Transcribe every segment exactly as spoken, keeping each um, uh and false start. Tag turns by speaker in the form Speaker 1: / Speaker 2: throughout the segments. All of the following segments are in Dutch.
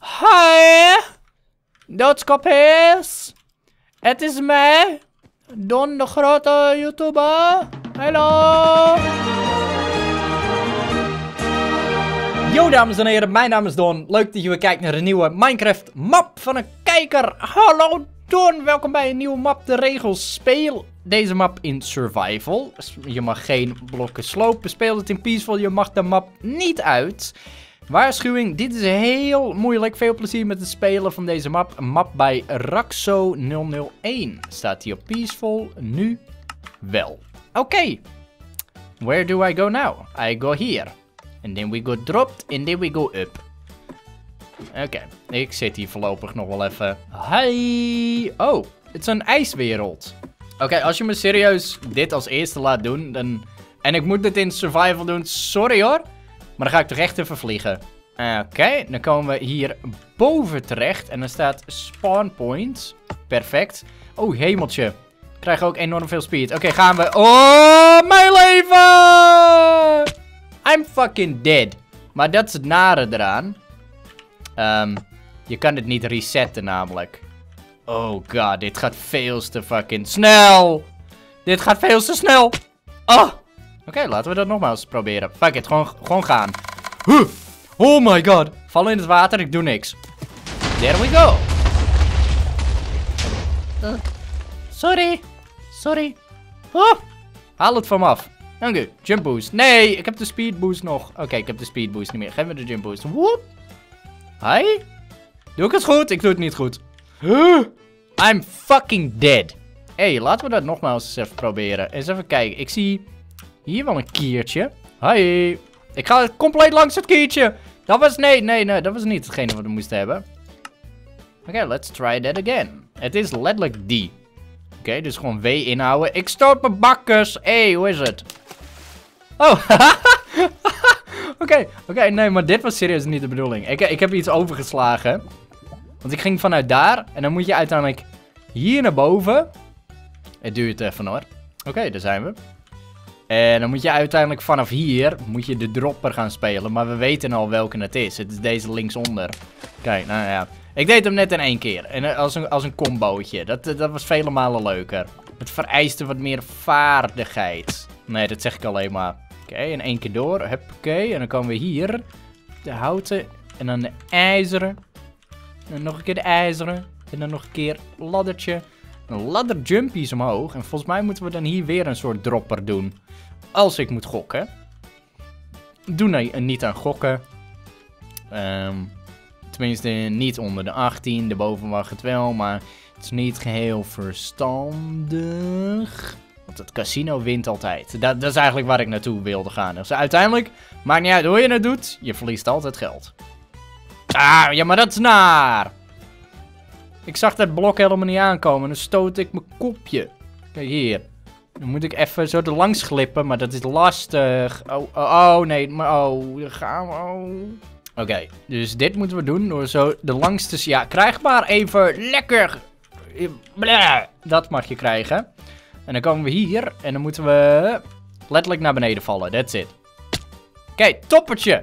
Speaker 1: Hi, doodskopjes. Het is mij, Don de grote YouTuber. Hallo. Yo dames en heren, mijn naam is Don. Leuk dat je weer kijkt naar een nieuwe Minecraft map van een kijker. Hallo Don, welkom bij een nieuwe map. De regels: speel deze map in survival. Je mag geen blokken slopen. Speel het in peaceful. Je mag de map niet uit. Waarschuwing, dit is heel moeilijk. Veel plezier met het spelen van deze map. Een map bij Raxo nul nul een. Staat hier op peaceful? Nu wel. Oké. Okay. Where do I go now? I go here. And then we go dropped. And then we go up. Oké. Okay. Ik zit hier voorlopig nog wel even. Hi. Oh, het is een ijswereld. Oké, okay, als je me serieus dit als eerste laat doen, dan... En ik moet dit in survival doen. Sorry hoor. Maar dan ga ik toch echt even vliegen. Oké, okay, dan komen we hier boven terecht. En dan staat spawn point. Perfect. Oh, hemeltje. Ik krijg ook enorm veel speed. Oké, okay, gaan we. Oh, mijn leven! I'm fucking dead. Maar dat is het nare eraan. Um, je kan het niet resetten namelijk. Oh god, dit gaat veel te fucking snel. Dit gaat veel te snel. Oh. Oké, okay, laten we dat nogmaals proberen. Fuck it, gewoon, gewoon gaan. Huh. Oh my god. Vallen in het water, ik doe niks. There we go. Uh, sorry. Sorry. Oh. Haal het van me af. Dank u. Jump boost. Nee, ik heb de speed boost nog. Oké, okay, ik heb de speed boost niet meer. Geef me de jump boost. Woep. Hi. Doe ik het goed? Ik doe het niet goed. Huh. I'm fucking dead. Hé, hey, laten we dat nogmaals eens even proberen. Eens even kijken. Ik zie... hier wel een kiertje. Hi. Ik ga compleet langs het kiertje. Dat was... Nee, nee, nee. Dat was niet hetgene wat we moesten hebben. Oké, okay, let's try that again. Het is letterlijk die. Oké, okay, dus gewoon W inhouden. Ik stoot mijn bakkers. Hé, hey, hoe is het? Oh, Oké, oké. Okay, nee, maar dit was serieus niet de bedoeling. Ik, ik heb iets overgeslagen. Want ik ging vanuit daar. En dan moet je uiteindelijk hier naar boven. Het duurt even hoor. Oké, okay, daar zijn we. En dan moet je uiteindelijk vanaf hier, moet je de dropper gaan spelen. Maar we weten al welke het is. Het is deze linksonder. Kijk, nou ja. Ik deed hem net in één keer. En als een, als een combootje. Dat, dat was vele malen leuker. Het vereiste wat meer vaardigheid. Nee, dat zeg ik alleen maar. Oké, okay, in één keer door. Huppakee. En dan komen we hier. De houten. En dan de ijzeren. En dan nog een keer de ijzeren. En dan nog een keer laddertje. Een ladder jumpies omhoog. En volgens mij moeten we dan hier weer een soort dropper doen. Als ik moet gokken. Doe nee, niet aan gokken. Um, tenminste, niet onder de achttien. De boven mag het wel. Maar het is niet geheel verstandig. Want het casino wint altijd. Dat, dat is eigenlijk waar ik naartoe wilde gaan. Dus uiteindelijk, maakt niet uit hoe je het doet. Je verliest altijd geld. Ah, ja, maar dat is naar. Ik zag dat blok helemaal niet aankomen. Dan stoot ik mijn kopje. Kijk hier. Dan moet ik even zo er langs glippen. Maar dat is lastig. Oh, oh, oh nee. Maar oh, daar gaan we. Oh. Oké, okay, dus dit moeten we doen. Door zo de langste... Ja, krijg maar even lekker. Blah. Dat mag je krijgen. En dan komen we hier. En dan moeten we letterlijk naar beneden vallen. That's it. Oké, okay, toppertje.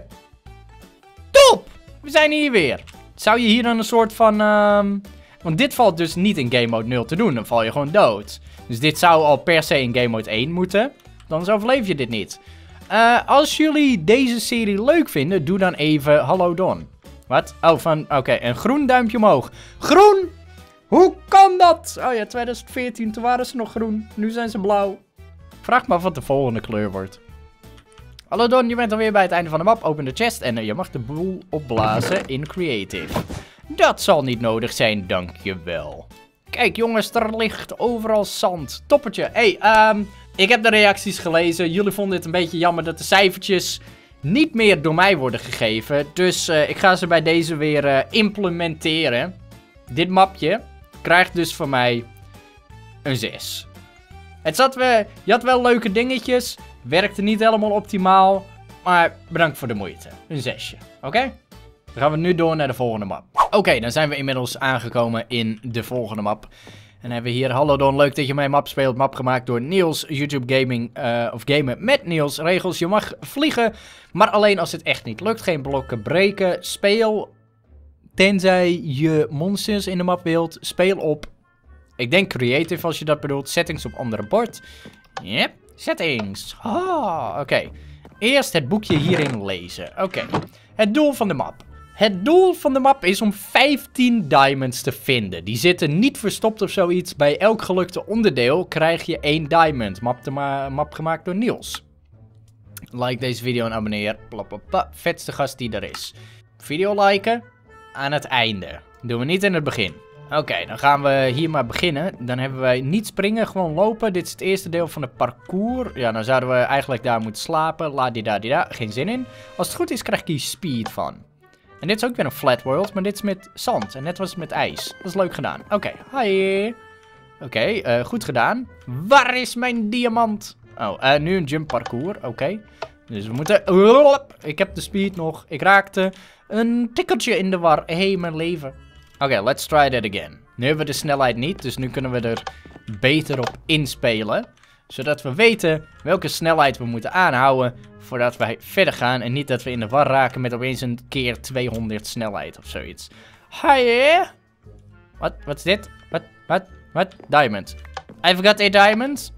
Speaker 1: Top! We zijn hier weer. Zou je hier dan een soort van... Um... Want dit valt dus niet in game mode nul te doen. Dan val je gewoon dood. Dus dit zou al per se in game mode één moeten. Dan overleef je dit niet. Uh, als jullie deze serie leuk vinden, doe dan even Hallo Don. Wat? Oh, van... Oké, okay, een groen duimpje omhoog. Groen! Hoe kan dat? Oh ja, twintig veertien, toen waren ze nog groen. Nu zijn ze blauw. Vraag maar wat de volgende kleur wordt. Hallo Don, je bent alweer bij het einde van de map. Open de chest en je mag de boel opblazen in creative. Dat zal niet nodig zijn, dankjewel. Kijk jongens, er ligt overal zand. Toppertje. Hé, hey, um, ik heb de reacties gelezen. Jullie vonden het een beetje jammer dat de cijfertjes niet meer door mij worden gegeven. Dus uh, ik ga ze bij deze weer uh, implementeren. Dit mapje krijgt dus van mij een zes. Het zat weer, je had wel leuke dingetjes. Werkte niet helemaal optimaal. Maar bedankt voor de moeite. Een zesje. Oké? Okay? Dan gaan we nu door naar de volgende map. Oké, okay, dan zijn we inmiddels aangekomen in de volgende map. En dan hebben we hier, hallo Don, leuk dat je mijn map speelt. Map gemaakt door Niels, YouTube Gaming, uh, of gamen met Niels. Regels, je mag vliegen, maar alleen als het echt niet lukt. Geen blokken breken. Speel Tenzij je monsters in de map wilt. Speel op, ik denk creative als je dat bedoelt. Settings op andere bord. Yep, settings. Ah, oké. Okay. Eerst het boekje hierin lezen. Oké, okay. Het doel van de map. Het doel van de map is om vijftien diamonds te vinden. Die zitten niet verstopt of zoiets. Bij elk gelukte onderdeel krijg je één diamond. Map, te ma map gemaakt door Niels. Like deze video en abonneer. Plapapa. Vetste gast die er is. Video liken aan het einde. Doen we niet in het begin. Oké, okay, dan gaan we hier maar beginnen. Dan hebben wij niet springen, gewoon lopen. Dit is het eerste deel van het parcours. Ja, dan zouden we eigenlijk daar moeten slapen. La di da di da. Geen zin in. Als het goed is, krijg ik hier speed van. En dit is ook weer een flat world, maar dit is met zand. En net was het met ijs. Dat is leuk gedaan. Oké, okay, hi. Oké, okay, uh, goed gedaan. Waar is mijn diamant? Oh, uh, nu een jump parcours. Oké. Okay. Dus we moeten... Ik heb de speed nog. Ik raakte een tikkeltje in de war. Hé, hey, mijn leven. Oké, okay, let's try that again. Nu hebben we de snelheid niet, dus nu kunnen we er beter op inspelen. Zodat we weten welke snelheid we moeten aanhouden voordat wij verder gaan. En niet dat we in de war raken met opeens een keer tweehonderd snelheid of zoiets. Hi. Wat? Wat is dit? Wat? Wat? Wat? Diamond. I forgot a diamond.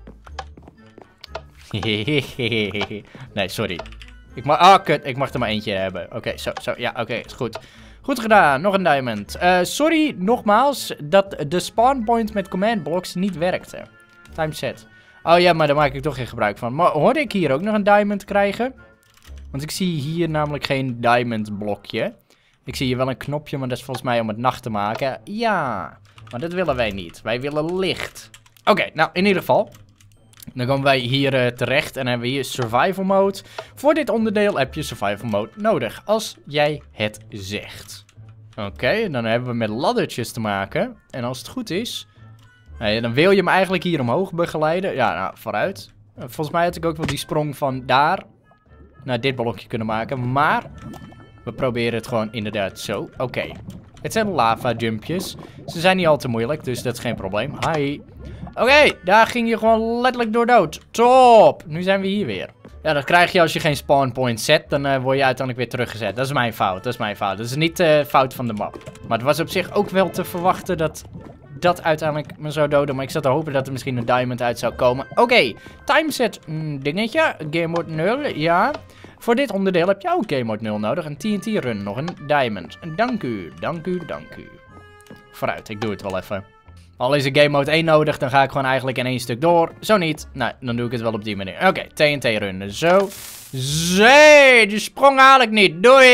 Speaker 1: Nee, sorry. Ik mag... Ah, kut. Ik mag er maar eentje hebben. Oké, okay, zo, zo. Ja, oké. Okay, is goed. Goed gedaan. Nog een diamond. Uh, sorry, nogmaals, dat de spawn point met command blocks niet werkte. Time set. Oh ja, maar daar maak ik toch geen gebruik van. Maar hoorde ik hier ook nog een diamond krijgen? Want ik zie hier namelijk geen diamond blokje. Ik zie hier wel een knopje, maar dat is volgens mij om het nacht te maken. Ja, maar dat willen wij niet. Wij willen licht. Oké, okay, nou in ieder geval. Dan komen wij hier uh, terecht en hebben we hier survival mode. Voor dit onderdeel heb je survival mode nodig, als jij het zegt. Oké, okay, dan hebben we met laddertjes te maken. En als het goed is, hey, dan wil je hem eigenlijk hier omhoog begeleiden. Ja, nou, vooruit. Uh, volgens mij had ik ook wel die sprong van daar naar dit blokje kunnen maken. Maar we proberen het gewoon inderdaad zo. Oké, okay. Het zijn lava jumpjes. Ze zijn niet al te moeilijk, dus dat is geen probleem. Hi. Oké, okay, daar ging je gewoon letterlijk door dood. Top! Nu zijn we hier weer. Ja, dat krijg je als je geen spawn point zet. Dan uh, word je uiteindelijk weer teruggezet. Dat is mijn fout, dat is mijn fout. Dat is niet de uh, fout van de map. Maar het was op zich ook wel te verwachten dat dat uiteindelijk me zou doden. Maar ik zat te hopen dat er misschien een diamond uit zou komen. Oké, okay, timeset mm, dingetje. Game mode nul, ja. Voor dit onderdeel heb je ook game mode nul nodig. Een T N T run, nog een diamond. Dank u, dank u, dank u. Vooruit, ik doe het wel even. Al is er game mode één nodig, dan ga ik gewoon eigenlijk in één stuk door. Zo niet. Nou, dan doe ik het wel op die manier. Oké, okay, T N T runnen. Zo. Zee, die sprong haal ik niet. Doei!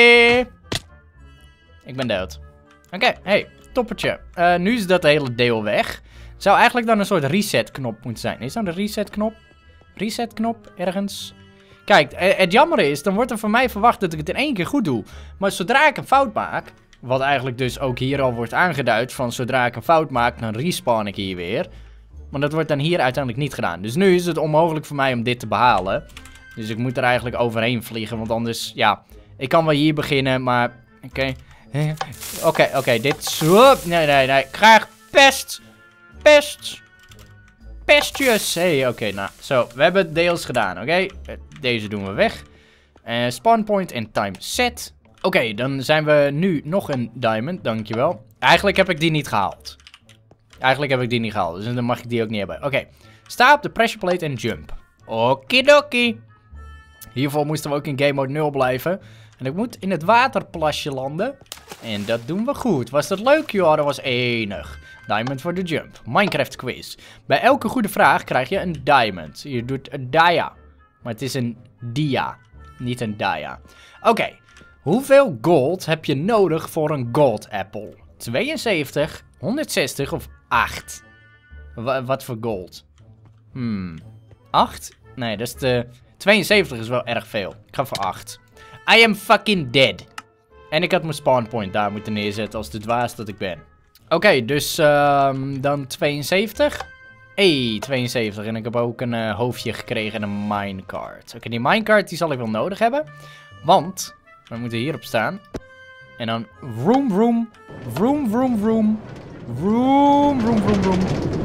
Speaker 1: Ik ben dood. Oké, okay, hey, toppertje. Uh, nu is dat hele deel weg. Zou eigenlijk dan een soort reset knop moeten zijn. Is dat een reset knop? Reset knop ergens? Kijk, het jammer is, dan wordt er van mij verwacht dat ik het in één keer goed doe. Maar zodra ik een fout maak, wat eigenlijk dus ook hier al wordt aangeduid, van zodra ik een fout maak, dan respawn ik hier weer. Maar dat wordt dan hier uiteindelijk niet gedaan. Dus nu is het onmogelijk voor mij om dit te behalen. Dus ik moet er eigenlijk overheen vliegen, want anders, ja, ik kan wel hier beginnen, maar, oké. Okay. Oké, okay, oké, okay, dit is, nee, nee, nee, ik krijg pest, pest, pestjes. Hé, hey, oké, okay, nou, zo, we hebben het deels gedaan, oké. Okay? Deze doen we weg. Uh, spawn point en time set. Oké, okay, dan zijn we nu nog een diamond, dankjewel. Eigenlijk heb ik die niet gehaald. Eigenlijk heb ik die niet gehaald, dus dan mag ik die ook niet hebben. Oké, okay. Sta op de pressure plate en jump. Okidoki. Hiervoor moesten we ook in game mode nul blijven. En ik moet in het waterplasje landen. En dat doen we goed. Was dat leuk? Ja, dat was enig. Diamond voor de jump. Minecraft quiz. Bij elke goede vraag krijg je een diamond. Je doet een dia. Maar het is een dia. Niet een dia. Oké. Okay. Hoeveel gold heb je nodig voor een gold apple? tweeënzeventig, honderdzestig of acht? W wat voor gold? Hmm. acht? Nee, dat is de... tweeënzeventig is wel erg veel. Ik ga voor acht. I am fucking dead. En ik had mijn spawn point daar moeten neerzetten als de dwaas dat ik ben. Oké, okay, dus um, dan tweeënzeventig. Hey, tweeënzeventig. En ik heb ook een uh, hoofdje gekregen en een minecart. Oké, okay, die minecart die zal ik wel nodig hebben. Want we moeten hierop staan. En dan vroom vroom. Vroom vroom vroom. Vroom vroom vroom vroom.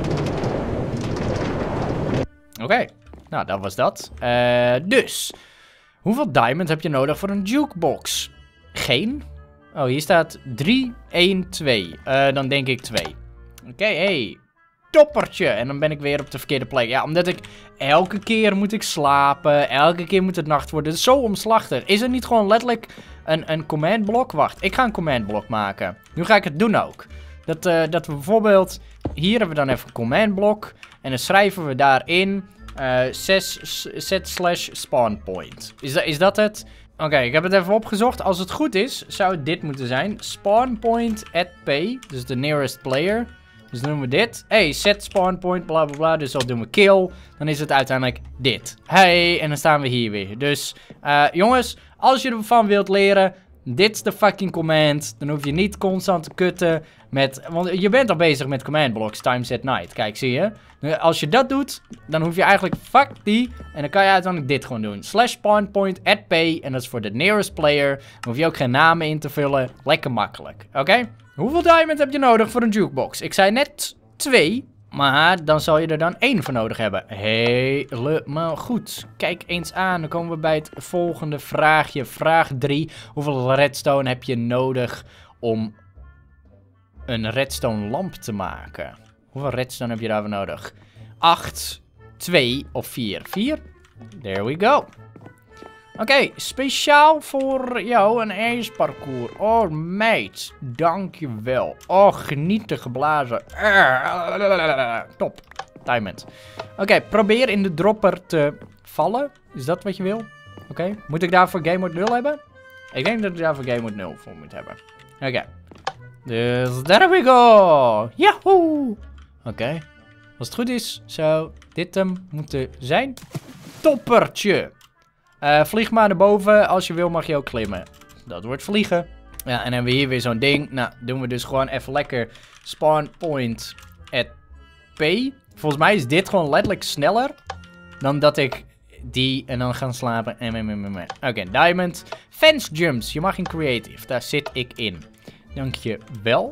Speaker 1: Oké, okay, nou dat was dat. Uh, dus, hoeveel diamond heb je nodig voor een jukebox? Geen. Oh, hier staat drie, één, twee. Uh, dan denk ik twee. Oké, okay, hey. Toppertje. En dan ben ik weer op de verkeerde plek. Ja, omdat ik elke keer moet ik slapen. Elke keer moet het nacht worden. Het is zo omslachtig. Is er niet gewoon letterlijk een, een command blok? Wacht, ik ga een command blok maken. Nu ga ik het doen ook. Dat, uh, dat we bijvoorbeeld... Hier hebben we dan even een command blok. En dan schrijven we daarin... Uh, set slash spawn point. Is, da is dat het? Oké, okay, ik heb het even opgezocht. Als het goed is, zou het dit moeten zijn. Spawn point at p. Dus de nearest player. Dus dan doen we dit. Hey, set spawn point, bla bla bla. Dus dan doen we kill. Dan is het uiteindelijk dit. Hey, en dan staan we hier weer. Dus, uh, jongens, als je ervan wilt leren... Dit is de fucking command. Dan hoef je niet constant te kutten met... Want je bent al bezig met command blocks. Time set night. Kijk, zie je? Als je dat doet, dan hoef je eigenlijk... Fuck die. En dan kan je uiteindelijk dit gewoon doen. Slash spawn point at p. En dat is voor de nearest player. Dan hoef je ook geen namen in te vullen. Lekker makkelijk. Oké? Okay? Hoeveel diamond heb je nodig voor een jukebox? Ik zei net twee. Maar dan zal je er dan één voor nodig hebben. Helemaal goed. Kijk eens aan. Dan komen we bij het volgende vraagje. Vraag drie. Hoeveel redstone heb je nodig om een redstone lamp te maken? Hoeveel redstone heb je daarvoor nodig? acht, twee of vier? vier? There we go. Oké, okay, speciaal voor jou een ijsparcours. Oh, meid. Dankjewel. Oh, genieten geblazen. Top. Diamond. Oké, okay, probeer in de dropper te vallen. Is dat wat je wil? Oké. Okay. Moet ik daarvoor game mode nul hebben? Ik denk dat ik daarvoor game mode nul voor moet hebben. Oké. Okay. Dus there we go. Yahoo. Oké. Okay. Als het goed is, zou dit hem moeten zijn. Toppertje. Uh, vlieg maar naar boven. Als je wil mag je ook klimmen. Dat wordt vliegen. Ja, en dan hebben we hier weer zo'n ding. Nou, doen we dus gewoon even lekker spawn point at p. Volgens mij is dit gewoon letterlijk sneller dan dat ik die en dan gaan slapen. Oké, okay, diamond. Fence jumps. Je mag in creative. Daar zit ik in. Dankjewel.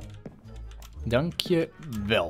Speaker 1: Dankjewel.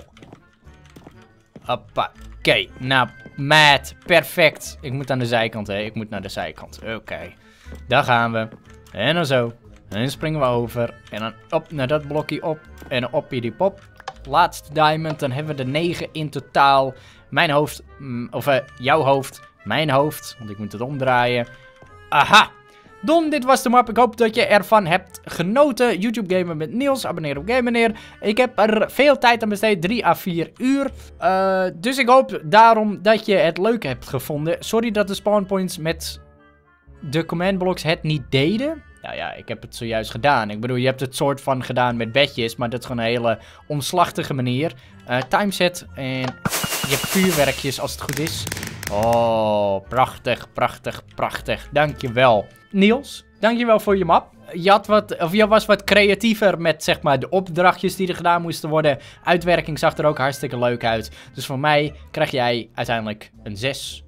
Speaker 1: Hoppa. Oké, okay, nou, maat, perfect. Ik moet aan de zijkant, hè. Ik moet naar de zijkant. Oké, okay. Daar gaan we. En dan zo. En dan springen we over. En dan op naar dat blokje op. En dan op hier die pop. Laatste diamond. Dan hebben we er negen in totaal. Mijn hoofd, mm, of uh, jouw hoofd, mijn hoofd. Want ik moet het omdraaien. Aha. Don, dit was de map. Ik hoop dat je ervan hebt genoten. YouTube Gamer met Niels. Abonneer op Game Meneer. Ik heb er veel tijd aan besteed. drie à vier uur. Uh, dus ik hoop daarom dat je het leuk hebt gevonden. Sorry dat de spawnpoints met de command blocks het niet deden. Nou ja, ik heb het zojuist gedaan. Ik bedoel, je hebt het soort van gedaan met bedjes. Maar dat is gewoon een hele omslachtige manier. Uh, timeset. En je hebt vuurwerkjes als het goed is. Oh, prachtig, prachtig, prachtig. Dankjewel. Niels, dankjewel voor je map. Je, had wat, of je was wat creatiever met zeg maar de opdrachtjes die er gedaan moesten worden. Uitwerking zag er ook hartstikke leuk uit. Dus voor mij krijg jij uiteindelijk een zes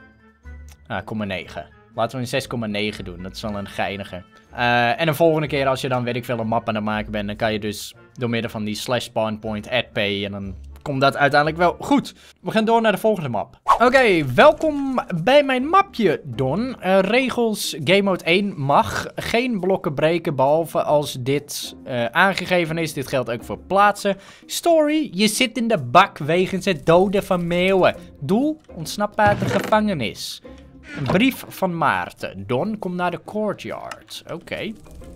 Speaker 1: komma negen. Laten we een zes komma negen doen. Dat is wel een geinige. Uh, en de volgende keer als je dan weet ik veel een map aan het maken bent. Dan kan je dus door middel van die slash spawn point at p. En dan komt dat uiteindelijk wel goed. We gaan door naar de volgende map. Oké, okay, welkom bij mijn mapje, Don. Uh, regels Game Mode één mag geen blokken breken, behalve als dit uh, aangegeven is. Dit geldt ook voor plaatsen. Story, je zit in de bak wegens het doden van meeuwen. Doel, ontsnap uit de gevangenis. Een brief van Maarten. Don, kom naar de courtyard. Oké. Okay.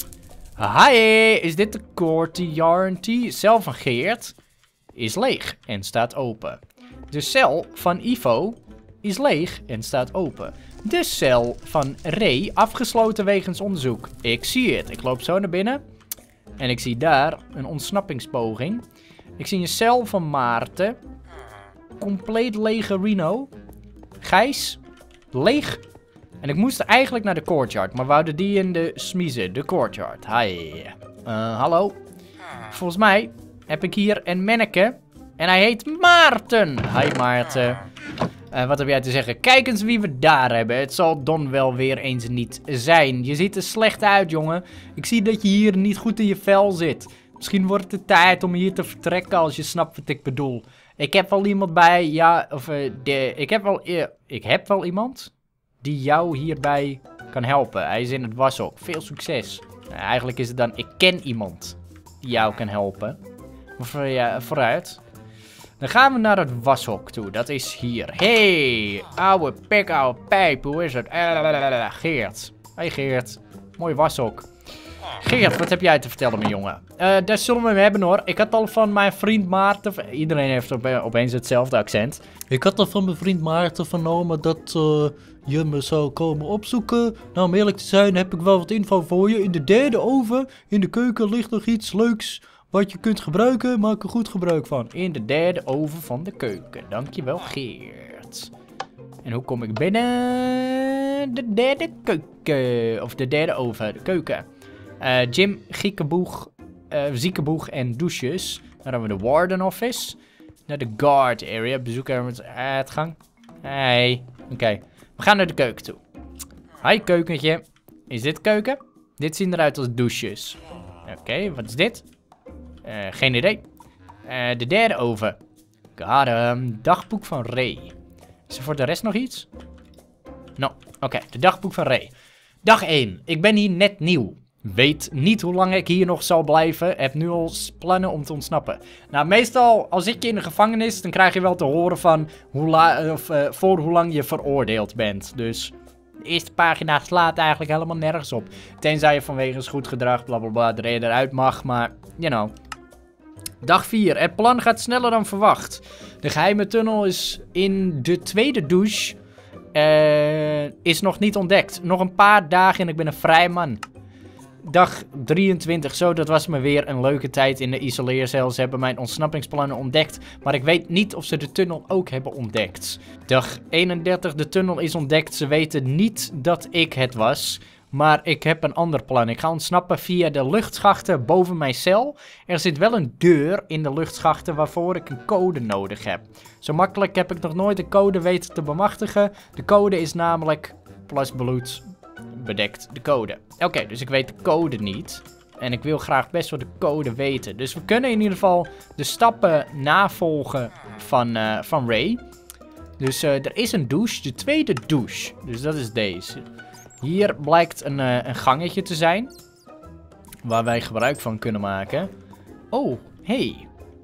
Speaker 1: Hi, is dit de courtyard? Cel van Geert is leeg en staat open. De cel van Ivo is leeg en staat open. De cel van Ray afgesloten wegens onderzoek. Ik zie het. Ik loop zo naar binnen. En ik zie daar een ontsnappingspoging. Ik zie een cel van Maarten. Compleet lege Reno. Gijs. Leeg. En ik moest eigenlijk naar de courtyard. Maar we houden die in de smiezen. De courtyard. Hi. Uh, hallo. Volgens mij heb ik hier een manneke. En hij heet Maarten. Hi Maarten. Uh, wat heb jij te zeggen? Kijk eens wie we daar hebben. Het zal Don wel weer eens niet zijn. Je ziet er slecht uit, jongen. Ik zie dat je hier niet goed in je vel zit. Misschien wordt het tijd om hier te vertrekken als je snapt wat ik bedoel. Ik heb wel iemand bij, ja, of uh, de, ik heb wel, uh, ik heb wel iemand die jou hierbij kan helpen. Hij is in het washok. Veel succes. Nou, eigenlijk is het dan, ik ken iemand die jou kan helpen. Maar voor, ja, vooruit. Dan gaan we naar het washok toe. Dat is hier. Hey, ouwe pik, ouwe pijp. Hoe is het? Geert. Hey Geert. Mooi washok. Geert, wat heb jij te vertellen, mijn jongen? Uh, daar zullen we hem hebben, hoor. Ik had al van mijn vriend Maarten... Iedereen heeft op, opeens hetzelfde accent.
Speaker 2: Ik had al van mijn vriend Maarten vernomen dat uh, je me zou komen opzoeken. Nou, om eerlijk te zijn heb ik wel wat info voor je. In de derde oven, in de keuken, ligt nog iets leuks wat je kunt gebruiken. Maak er goed gebruik van.
Speaker 1: In de derde oven van de keuken. Dankjewel, Geert. En hoe kom ik binnen? De derde keuken. Of de derde oven, de keuken. Uh, gym, giekeboeg, uh, ziekenboeg en douches. Dan hebben we de warden office. Naar de guard area. Bezoeken met uitgang. Hey. Oké. Okay. We gaan naar de keuken toe. Hi keukentje. Is dit keuken? Dit zien eruit als douches. Oké, okay, wat is dit? Uh, geen idee. Uh, de derde oven. Got hem. Dagboek van Ray. Is er voor de rest nog iets? No. Oké, okay, de dagboek van Ray. Dag één. Ik ben hier net nieuw. Weet niet hoe lang ik hier nog zal blijven. Heb nu al plannen om te ontsnappen. Nou, meestal als ik in de gevangenis, dan krijg je wel te horen van hoe la of, uh, voor hoe lang je veroordeeld bent. Dus de eerste pagina slaat eigenlijk helemaal nergens op. Tenzij je vanwege goed gedrag, blablabla, de reden eruit mag. Maar, you know. Dag vier. Het plan gaat sneller dan verwacht. De geheime tunnel is in de tweede douche. Uh, is nog niet ontdekt. Nog een paar dagen en ik ben een vrij man. Dag drieëntwintig, zo, dat was me weer een leuke tijd in de isoleercel. Ze hebben mijn ontsnappingsplannen ontdekt, maar ik weet niet of ze de tunnel ook hebben ontdekt. Dag eenendertig, de tunnel is ontdekt. Ze weten niet dat ik het was, maar ik heb een ander plan. Ik ga ontsnappen via de luchtschachten boven mijn cel. Er zit wel een deur in de luchtschachten waarvoor ik een code nodig heb. Zo makkelijk heb ik nog nooit de code weten te bemachtigen. De code is namelijk plus bloed. Bedekt de code. Oké, okay, dus ik weet de code niet. En ik wil graag best wel de code weten. Dus we kunnen in ieder geval de stappen navolgen van, uh, van Ray. Dus uh, er is een douche. De tweede douche. Dus dat is deze. Hier blijkt een, uh, een gangetje te zijn. Waar wij gebruik van kunnen maken. Oh, hey.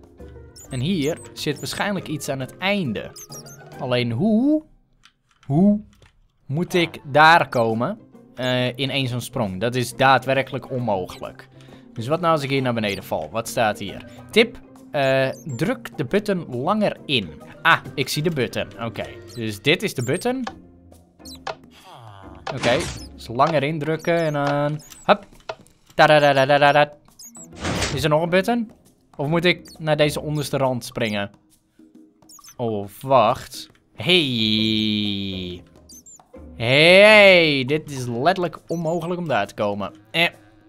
Speaker 1: En hier zit waarschijnlijk iets aan het einde. Alleen hoe... Hoe... moet ik daar komen uh, in één zo'n sprong? Dat is daadwerkelijk onmogelijk. Dus wat nou als ik hier naar beneden val? Wat staat hier? Tip, uh, druk de button langer in. Ah, ik zie de button. Oké, okay. Dus dit is de button. Oké, okay. Dus langer indrukken en dan... Hup. Tadadadadadad. Is er nog een button? Of moet ik naar deze onderste rand springen? Oh, wacht. Hey... Hey, dit is letterlijk onmogelijk om daar te komen. Eh.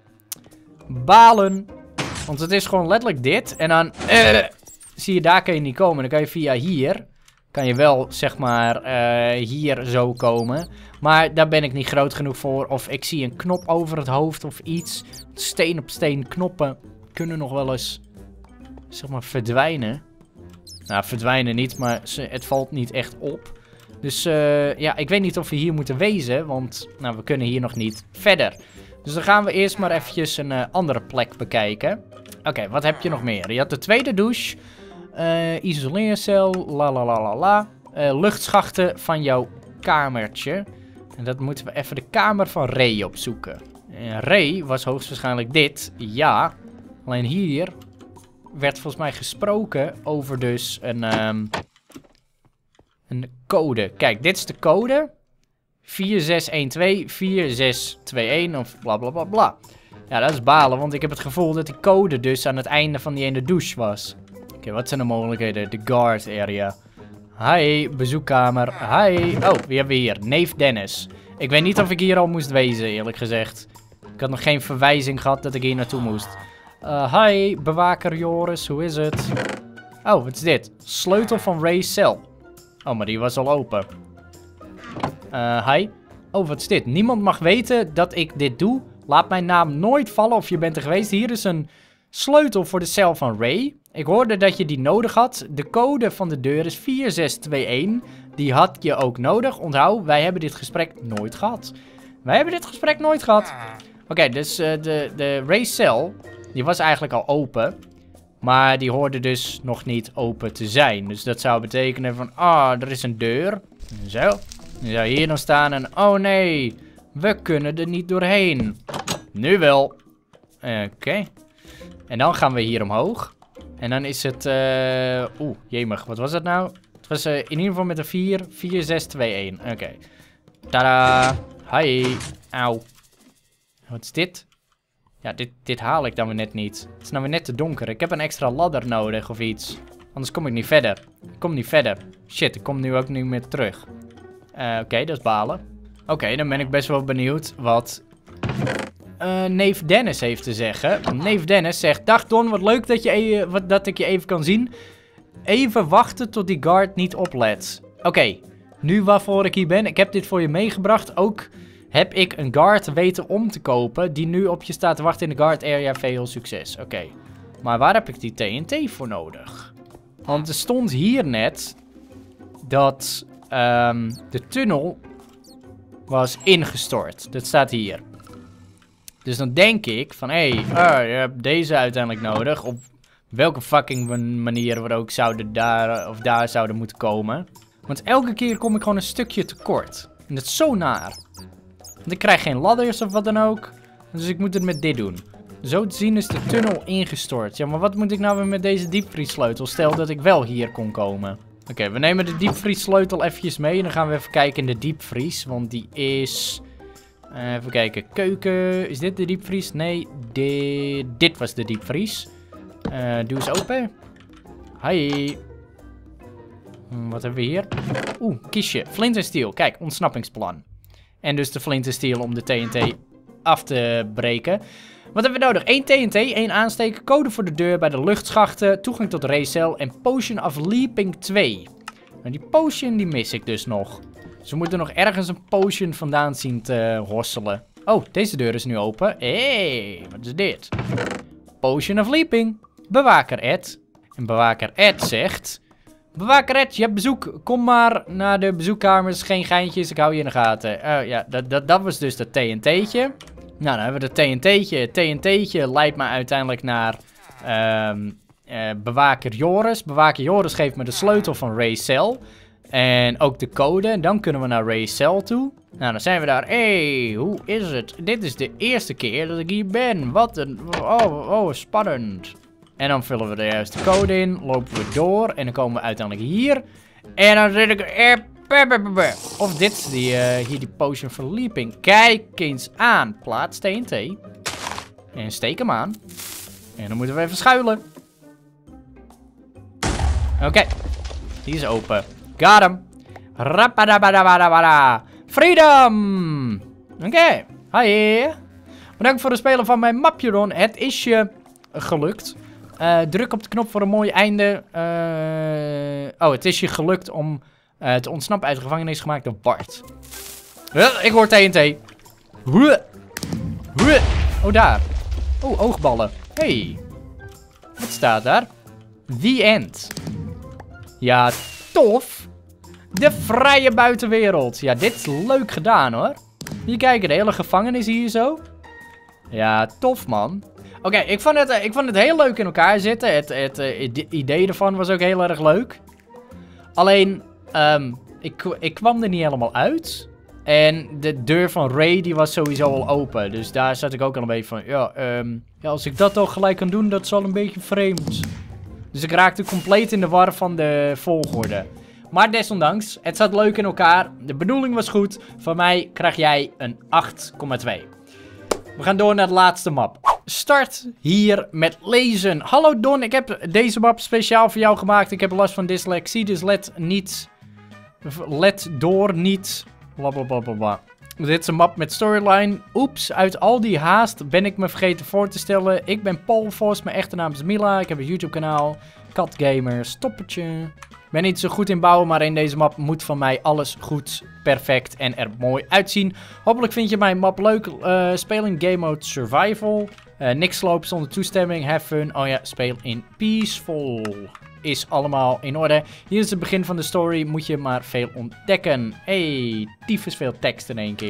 Speaker 1: Balen. Want het is gewoon letterlijk dit. En dan... Eh, zie je, daar kan je niet komen. Dan kan je via hier... Kan je wel, zeg maar, uh, hier zo komen. Maar daar ben ik niet groot genoeg voor. Of ik zie een knop over het hoofd of iets. Steen op steen knoppen kunnen nog wel eens, zeg maar, verdwijnen. Nou, verdwijnen niet, maar ze, het valt niet echt op. Dus uh, ja, ik weet niet of we hier moeten wezen, want nou, we kunnen hier nog niet verder. Dus dan gaan we eerst maar eventjes een uh, andere plek bekijken. Oké, okay, wat heb je nog meer? Je had de tweede douche, uh, isoleercel, la la la la la. Uh, luchtschachten van jouw kamertje. En dat moeten we even de kamer van Ray opzoeken. En Ray was hoogstwaarschijnlijk dit, ja. Alleen hier werd volgens mij gesproken over dus een... Um, Een code. Kijk, dit is de code. vier zes een twee vier zes twee een of bla bla bla bla. Ja, dat is balen, want ik heb het gevoel dat die code dus aan het einde van die ene douche was. Oké, okay, wat zijn de mogelijkheden? De guard area. Hi, bezoekkamer. Hi. Oh, wie hebben we hier? Neef Dennis. Ik weet niet of ik hier al moest wezen, eerlijk gezegd. Ik had nog geen verwijzing gehad dat ik hier naartoe moest. Uh, hi, bewaker Joris, hoe is het? Oh, wat is dit? Sleutel van Ray's cel. Oh, maar die was al open. Uh, hi. Oh, wat is dit? Niemand mag weten dat ik dit doe. Laat mijn naam nooit vallen of je bent er geweest. Hier is een sleutel voor de cel van Ray. Ik hoorde dat je die nodig had. De code van de deur is vier zes twee een. Die had je ook nodig. Onthoud, wij hebben dit gesprek nooit gehad. Wij hebben dit gesprek nooit gehad. okay, dus uh, de, de race cell, die was eigenlijk al open. Maar die hoorde dus nog niet open te zijn. Dus dat zou betekenen van, ah, er is een deur. Zo. Dan zou hier dan staan en, oh nee, we kunnen er niet doorheen. Nu wel. Oké. Okay. En dan gaan we hier omhoog. En dan is het, uh, oeh, jemig, wat was dat nou? Het was uh, in ieder geval met een vier, vier, zes, twee, één. Oké. Okay. Tada. Hi. Auw. Wat is dit? Ja, dit, dit haal ik dan weer net niet. Het is nou weer net te donker. Ik heb een extra ladder nodig of iets. Anders kom ik niet verder. Ik kom niet verder. Shit, ik kom nu ook niet meer terug. Uh, Oké, okay, dat is balen. Oké, okay, dan ben ik best wel benieuwd wat uh, neef Dennis heeft te zeggen. Want neef Dennis zegt, dag Don, wat leuk dat, je even, wat, dat ik je even kan zien. Even wachten tot die guard niet oplet. Oké, okay, nu waarvoor ik hier ben. Ik heb dit voor je meegebracht. Ook heb ik een guard weten om te kopen die nu op je staat te wachten in de guard area. Veel succes. Oké, okay. Maar waar heb ik die T N T voor nodig? Want er stond hier net dat um, de tunnel was ingestort. Dat staat hier. Dus dan denk ik van, hé, hey, oh, je hebt deze uiteindelijk nodig. Op welke fucking manier we ook zouden daar, of daar zouden moeten komen. Want elke keer kom ik gewoon een stukje tekort. En dat is zo naar. Want ik krijg geen ladders of wat dan ook. Dus ik moet het met dit doen. Zo te zien is de tunnel ingestort. Ja, maar wat moet ik nou weer met deze diepvriessleutel? Stel dat ik wel hier kon komen. Oké, okay, we nemen de diepvriessleutel eventjes mee. En dan gaan we even kijken in de diepvries. Want die is... Uh, even kijken. Keuken. Is dit de diepvries? Nee, di dit was de diepvries. Uh, doe eens open. Hi. Hmm, wat hebben we hier? Oeh, kiesje. Flint en steel. Kijk, ontsnappingsplan. En dus de flint en steel om de T N T af te breken. Wat hebben we nodig? één T N T, één aansteken, code voor de deur bij de luchtschachten, toegang tot de racecel en Potion of Leaping twee. En die potion die mis ik dus nog. Dus we moeten nog ergens een potion vandaan zien te hosselen. Oh, deze deur is nu open. Hé, hey, wat is dit? Potion of Leaping. Bewaker Ed. En bewaker Ed zegt... Bewaker Ed, je hebt bezoek. Kom maar naar de bezoekkamers. Geen geintjes, ik hou je in de gaten. Uh, ja, dat, dat, dat was dus dat T N T'tje. Nou, dan hebben we de T N T'tje. Het T N T'tje leidt me uiteindelijk naar um, uh, bewaker Joris. Bewaker Joris geeft me de sleutel van Racecel. En ook de code. En dan kunnen we naar Racecel toe. Nou, dan zijn we daar. Hé, hey, hoe is het? Dit is de eerste keer dat ik hier ben. Wat een... Oh, oh, spannend. En dan vullen we de juiste code in. Lopen we door. En dan komen we uiteindelijk hier. En dan zit ik... Of dit, die, uh, hier die potion for leaping. Kijk eens aan. Plaats T N T. En steek hem aan. En dan moeten we even schuilen. Oké. Okay. Die is open. Got hem. Rapadabadabadabada. Freedom. Oké. Okay. Hi. Bedankt voor het spelen van mijn mapje, Ron. Het is je gelukt. Uh, druk op de knop voor een mooi einde. Uh... Oh, het is je gelukt om... Uh, te ontsnappen uit de gevangenis gemaakt door Bart. Uh, ik hoor T N T. Uh. Uh. Oh, daar. Oh, oogballen. Hey. Wat staat daar? The End. Ja, tof. De vrije buitenwereld. Ja, dit is leuk gedaan, hoor. Hier kijken, de hele gevangenis hier zo. Ja, tof, man. Oké, okay, ik, vond het, uh, ik vond het heel leuk in elkaar zitten. Het, het uh, idee ervan was ook heel erg leuk. Alleen... Um, ik, ik kwam er niet helemaal uit. En de deur van Ray die was sowieso al open. Dus daar zat ik ook al een beetje van... Ja, um, ja, als ik dat al gelijk kan doen, dat is al een beetje vreemd. Dus ik raakte compleet in de war van de volgorde. Maar desondanks, het zat leuk in elkaar. De bedoeling was goed. Van mij krijg jij een acht komma twee. We gaan door naar de laatste map. Start hier met lezen. Hallo Don, ik heb deze map speciaal voor jou gemaakt. Ik heb last van dyslexie, dus let niet... Let door niet... Blablabla. Dit is een map met storyline. Oeps, uit al die haast ben ik me vergeten voor te stellen. Ik ben Paul Vos, mijn echte naam is Mila. Ik heb een YouTube kanaal. Katgamer, stoppertje. Ik ben niet zo goed in bouwen, maar in deze map moet van mij alles goed, perfect en er mooi uitzien. Hopelijk vind je mijn map leuk. Uh, speel in Game Mode Survival. Uh, niks loopt zonder toestemming. Have fun. Oh ja, speel in Peaceful. Is allemaal in orde. Hier is het begin van de story. Moet je maar veel ontdekken. Hey, tyfus veel tekst in één keer.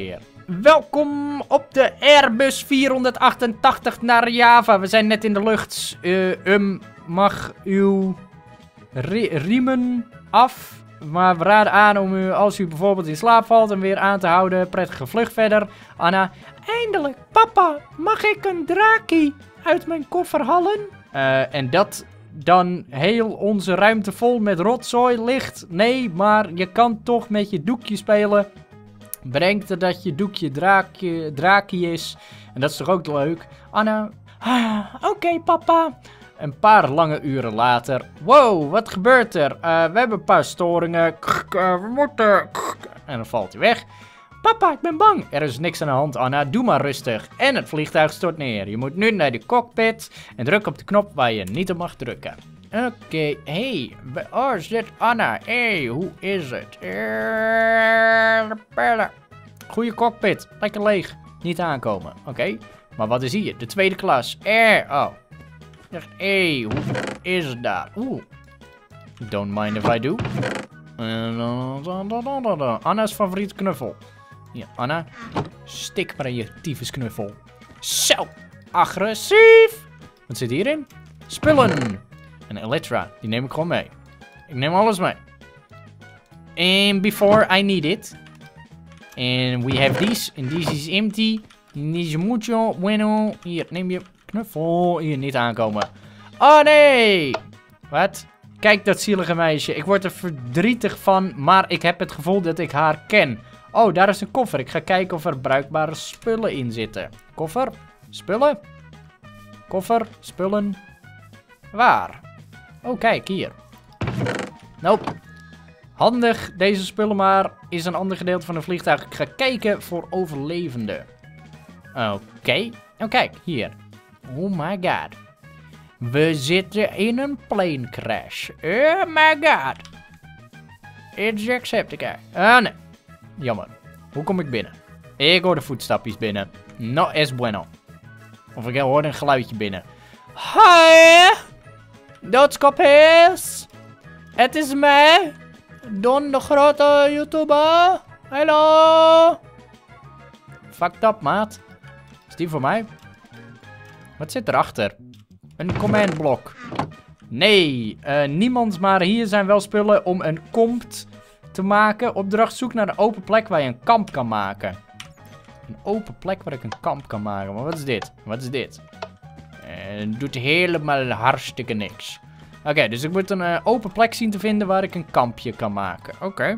Speaker 1: welkom op de Airbus vierhonderdachtentachtig naar Java. We zijn net in de lucht. Uh, um, mag uw ri riemen af. Maar we raden aan om u, als u bijvoorbeeld in slaap valt, hem weer aan te houden. Prettige vlucht verder. Anna. Eindelijk, papa, mag ik een draakie uit mijn koffer halen? Uh, en dat dan heel onze ruimte vol met rotzooi ligt. Nee, maar je kan toch met je doekje spelen. Bedenk dat je doekje draakje, draakie is. En dat is toch ook leuk? Anna. Ah, Oké, okay, papa. Een paar lange uren later. Wow, wat gebeurt er? Uh, we hebben een paar storingen. We moeten... En dan valt hij weg. Papa, ik ben bang. Er is niks aan de hand, Anna. Doe maar rustig. En het vliegtuig stort neer. Je moet nu naar de cockpit en druk op de knop waar je niet op mag drukken. Oké, okay. Hey. Oh, is dit Anna? Hey, hoe is het? Goeie cockpit. Lekker leeg. Niet aankomen. Oké. Okay. Maar wat is hier? De tweede klas. Eh, oh. Hé, hey, hoe is het daar? Oeh. Don't mind if I do. Anna's favoriete knuffel. Ja, Anna. Stik maar in je tyfus knuffel. Zo. Agressief. Wat zit hierin? Spullen. En Elytra. Die neem ik gewoon mee. Ik neem alles mee. And before I need it. And we have this. And this is empty. This is mucho bueno. Hier, neem je knuffel. Hier, niet aankomen. Oh nee. Wat? Kijk dat zielige meisje. Ik word er verdrietig van. Maar ik heb het gevoel dat ik haar ken. Oh, daar is een koffer. Ik ga kijken of er bruikbare spullen in zitten. Koffer? Spullen? Koffer? Spullen? Waar? Oh, kijk, hier. Nope. Handig, deze spullen maar. Is een ander gedeelte van een vliegtuig. Ik ga kijken voor overlevenden. Oké. Okay. Oh, kijk, hier. Oh my god. We zitten in een plane crash. Oh my god. It's Jacksepticeye. Ah, nee. Jammer. Hoe kom ik binnen? Ik hoor de voetstapjes binnen. No es bueno. Of ik hoor een geluidje binnen. Hi! Doodskopjes! Het is mij! Don de grote YouTuber! Hallo! Fucked up, maat. Is die voor mij? Wat zit erachter? Een command blok. Nee, uh, niemand, maar hier zijn wel spullen om een compt te maken. Opdracht zoek naar een open plek waar je een kamp kan maken. Een open plek waar ik een kamp kan maken. Maar wat is dit? Wat is dit? Het uh, doet helemaal hartstikke niks. Oké, okay, dus ik moet een uh, open plek zien te vinden waar ik een kampje kan maken. Oké. Okay.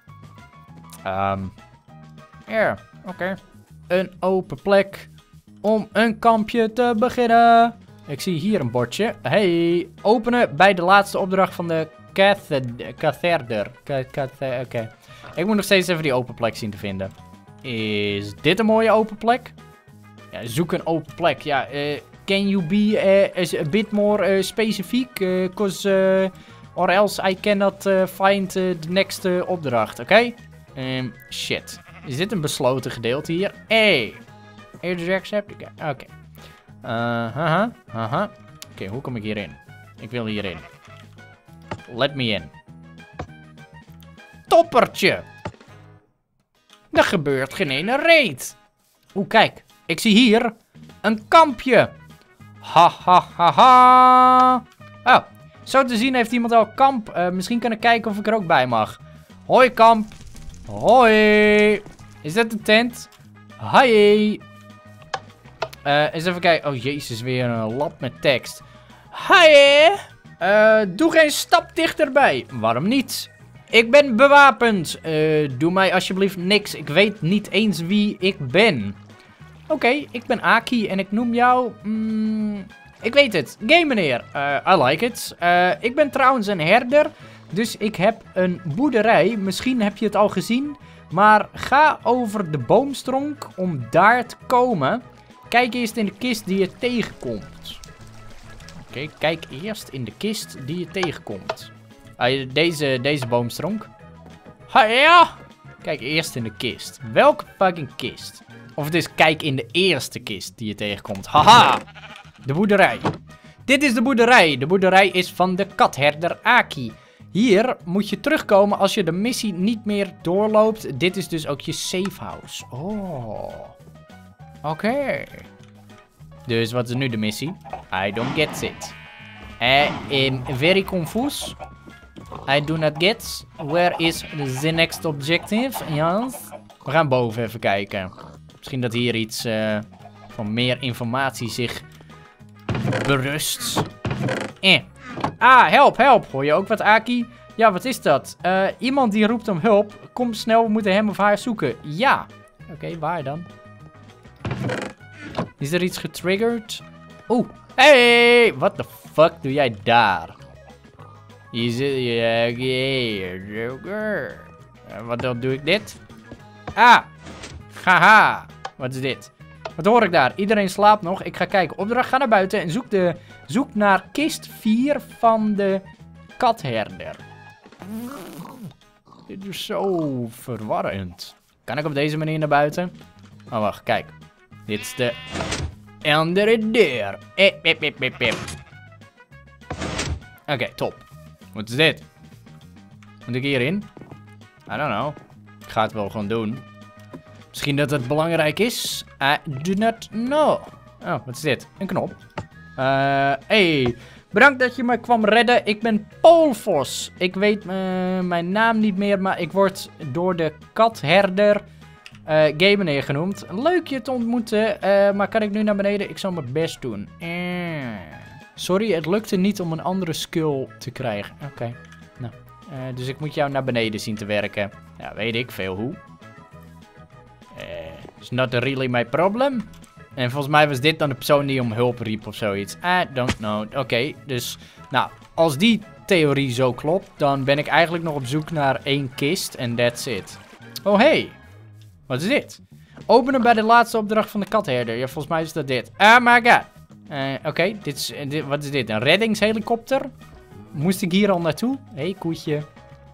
Speaker 1: Um, ja, yeah, oké. Okay. Een open plek om een kampje te beginnen. Ik zie hier een bordje. Hey, openen bij de laatste opdracht van de catheder. Oké. Okay. Ik moet nog steeds even die open plek zien te vinden. Is dit een mooie open plek? Ja, zoek een open plek. Ja, uh, can you be uh, a bit more uh, specifiek? Uh, cause, uh, or else I cannot uh, find uh, the next uh, opdracht. Oké? Okay? Um, shit. Is dit een besloten gedeelte hier? Hey. Here's the Jacksepticeye. Oké. Okay. Uh, haha, haha. Oké, okay, hoe kom ik hierin? Ik wil hierin. Let me in. Toppertje! Er gebeurt geen ene reet. Oeh, kijk. Ik zie hier een kampje. Ha, ha, ha, ha. Oh, zo te zien heeft iemand al kamp. Uh, misschien kan ik kijken of ik er ook bij mag. Hoi, kamp. Hoi. Is dat een tent? Hi. Uh, eens even kijken. Oh, jezus, weer een lab met tekst. Hi. Uh, doe geen stap dichterbij. Waarom niet? Ik ben bewapend. Uh, doe mij alsjeblieft niks. Ik weet niet eens wie ik ben. Oké, okay, ik ben Aki en ik noem jou... Mm, ik weet het. Game meneer. Uh, I like it. Uh, ik ben trouwens een herder. Dus ik heb een boerderij. Misschien heb je het al gezien. Maar ga over de boomstronk om daar te komen. Kijk eerst in de kist die je tegenkomt. Oké, okay, kijk eerst in de kist die je tegenkomt. Uh, deze, deze boomstronk. Ha, ja! Kijk eerst in de kist. Welke fucking kist? Of het is kijk in de eerste kist die je tegenkomt. Haha! De boerderij. Dit is de boerderij. De boerderij is van de katherder Aki. Hier moet je terugkomen als je de missie niet meer doorloopt. Dit is dus ook je safe house. Oh. Oké. Okay. Dus wat is nu de missie? I don't get it. I am very confused. I do not get. Where is the next objective? Yes. We gaan boven even kijken. Misschien dat hier iets uh, van meer informatie zich berust. Eh. Ah, help, help. Hoor je ook wat, Aki? Ja, wat is dat? Uh, iemand die roept om hulp. Kom snel, we moeten hem of haar zoeken. Ja. Oké, okay, waar dan? Is er iets getriggerd? Oeh. Hey, what the fuck doe jij daar? Je zit hier. Wat doe ik dit? Ah. Haha. Wat is dit? Wat hoor ik daar? Iedereen slaapt nog. Ik ga kijken. Opdracht, ga naar buiten en zoek, de, zoek naar kist vier van de katherder. Dit is zo verwarrend. Kan ik op deze manier naar buiten? Oh, wacht. Kijk. Dit is de andere deur. Eh, eh, eh, eh, eh. Oké, okay, top. Wat is dit? Moet ik hierin? I don't know. Ik ga het wel gewoon doen. Misschien dat het belangrijk is. I do not know. Oh, wat is dit? Een knop. Uh, hey, bedankt dat je me kwam redden. Ik ben Polvos. Ik weet uh, mijn naam niet meer, maar ik word door de katherder uh, Gamer genoemd. Leuk je te ontmoeten, uh, maar kan ik nu naar beneden? Ik zal mijn best doen. Uh. Sorry, het lukte niet om een andere skill te krijgen. Oké, okay. Nou, uh, dus ik moet jou naar beneden zien te werken. Ja, weet ik veel hoe. Uh, it's not really my problem. En volgens mij was dit dan de persoon die om hulp riep of zoiets. I don't know. Oké, okay, dus... Nou, als die theorie zo klopt, dan ben ik eigenlijk nog op zoek naar één kist. En that's it. Oh, hey. Wat is dit? Openen bij de laatste opdracht van de katherder. Ja, volgens mij is dat dit. Oh my god. Uh, Oké, okay, dit is... Dit, wat is dit? Een reddingshelikopter? Moest ik hier al naartoe? Hé, hey, koetje.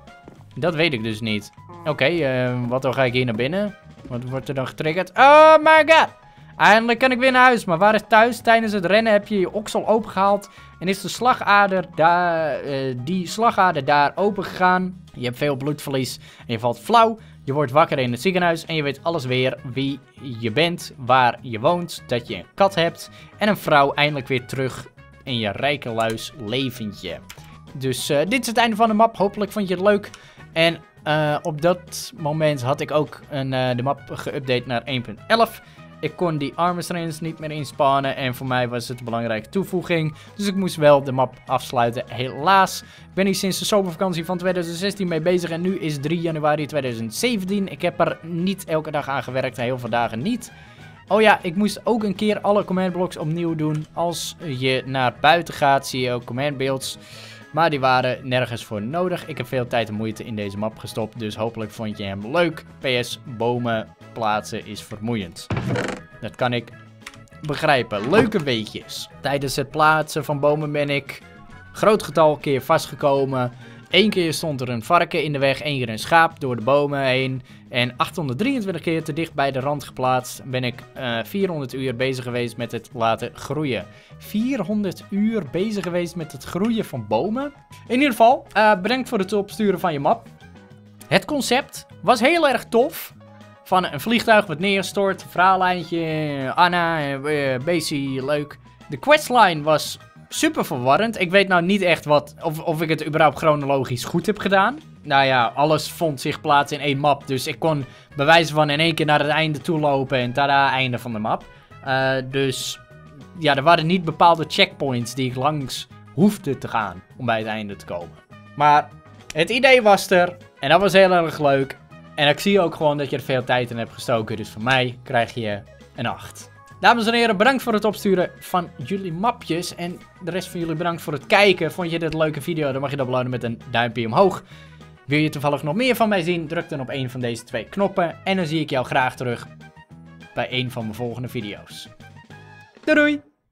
Speaker 1: Dat weet ik dus niet. Oké, okay, uh, wat dan ga ik hier naar binnen? Wat wordt er dan getriggerd? Oh my god! Eindelijk kan ik weer naar huis. Maar waar is thuis? Tijdens het rennen heb je je oksel opengehaald. En is de slagader daar, uh, die slagader daar open gegaan. Je hebt veel bloedverlies. En je valt flauw. Je wordt wakker in het ziekenhuis. En je weet alles weer wie je bent. Waar je woont. Dat je een kat hebt. En een vrouw eindelijk weer terug in je rijke luis leventje. Dus uh, dit is het einde van de map. Hopelijk vond je het leuk. En uh, op dat moment had ik ook een, uh, de map geüpdate naar één punt elf. Ik kon die armor strands niet meer inspannen en voor mij was het een belangrijke toevoeging. Dus ik moest wel de map afsluiten, helaas. Ik ben hier sinds de zomervakantie van tweeduizend zestien mee bezig en nu is drie januari tweeduizend zeventien. Ik heb er niet elke dag aan gewerkt, heel veel dagen niet. Oh ja, ik moest ook een keer alle command blocks opnieuw doen. Als je naar buiten gaat zie je ook command builds. Maar die waren nergens voor nodig. Ik heb veel tijd en moeite in deze map gestopt. Dus hopelijk vond je hem leuk. P S, bomen plaatsen is vermoeiend. Dat kan ik begrijpen. Leuke weetjes. Tijdens het plaatsen van bomen ben ik groot getal keer vastgekomen. Eén keer stond er een varken in de weg. Één keer een schaap door de bomen heen. En achthonderddrieëntwintig keer te dicht bij de rand geplaatst. Ben ik uh, vierhonderd uur bezig geweest met het laten groeien. vierhonderd uur bezig geweest met het groeien van bomen. In ieder geval, uh, bedankt voor het opsturen van je map. Het concept was heel erg tof. Van een vliegtuig wat neerstort. Verhaallijntje. Anna. Uh, Basie. Leuk. De questline was super verwarrend. Ik weet nou niet echt wat, of, of ik het überhaupt chronologisch goed heb gedaan. Nou ja, alles vond zich plaats in één map. Dus ik kon bij wijze van in één keer naar het einde toe lopen. En tada, einde van de map. Uh, dus ja, er waren niet bepaalde checkpoints die ik langs hoefde te gaan om bij het einde te komen. Maar het idee was er. En dat was heel erg leuk. En ik zie ook gewoon dat je er veel tijd in hebt gestoken. Dus voor mij krijg je een acht. Dames en heren, bedankt voor het opsturen van jullie mapjes. En de rest van jullie bedankt voor het kijken. Vond je dit een leuke video? Dan mag je dat belonen met een duimpje omhoog. Wil je toevallig nog meer van mij zien? Druk dan op een van deze twee knoppen. En dan zie ik jou graag terug bij een van mijn volgende video's. Doei doei!